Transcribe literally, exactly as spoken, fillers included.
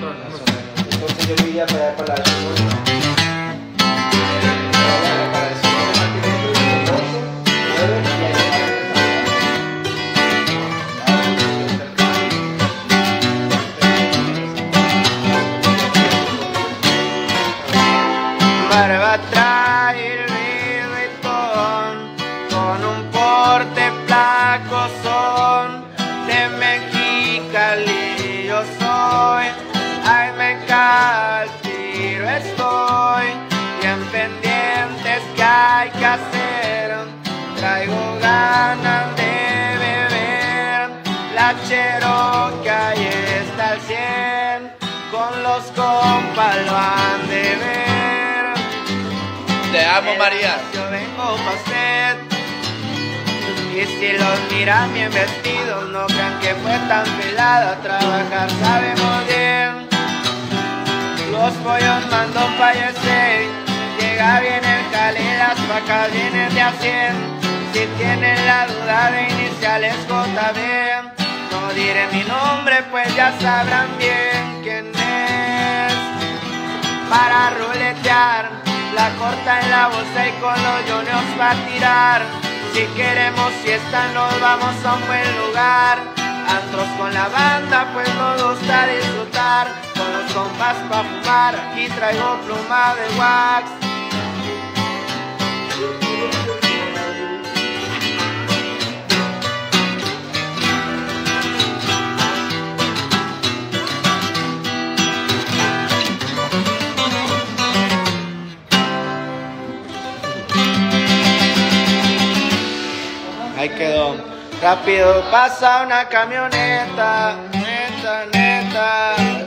Más o menos. Entonces yo vivía para allá para la Chimona. Barba trae el Louis Vuitton, con un porte flaco son, de Mexicali yo soy, ay Mexicali estoy, bien pendientes que hay que hacer, traigo ganas de beber, la Cherokee ahí está al cien, con los compas lo han de ver. Te amo, María. Yo vengo pa' usted. Y si los miran bien vestidos, no crean que fue tan pelado a trabajar, sabemos bien. Los pollos mandó fallecer. Llega bien el jale, las vacas vienen de a cien. Si tienen la duda de iniciales J B, no diré mi nombre, pues ya sabrán bien quién es. Para ruletear, la corta en la bolsa y con los yoneos va a tirar. Si queremos fiesta nos vamos a un buen lugar. Antros con la banda pues nos gusta disfrutar. Con los compas pa' fumar, aquí traigo pluma de wax. Ahí quedó. Rápido pasa una camioneta, neta, neta.